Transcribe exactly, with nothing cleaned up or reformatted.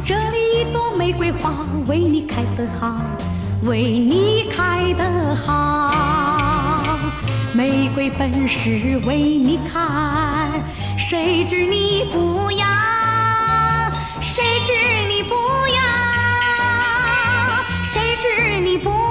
这里一朵玫瑰花为你开得好，为你开得好。玫瑰本是为你开，谁知你不要，谁知你不要，谁知你不要。